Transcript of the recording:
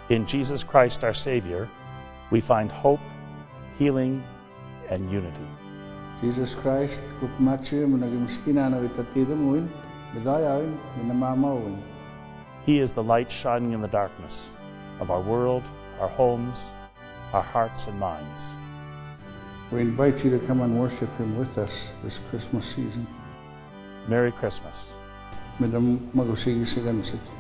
In Jesus Christ our Savior, we find hope, healing, and unity. Jesus Christ, kupmachi munagimiskina na vitatidamuin, bidayawin, minamamawin. He is the light shining in the darkness of our world, our homes, our hearts and minds. We invite you to come and worship Him with us this Christmas season. Merry Christmas. Midam magusigi sigansik.